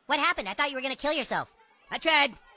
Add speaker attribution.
Speaker 1: What happened? I thought you were gonna kill yourself.
Speaker 2: I tried.